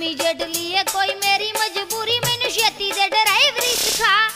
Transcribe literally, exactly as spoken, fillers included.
Immediately है कोई मेरी मजबूरी मैनू छेती दे ड्राइवरी सिखा।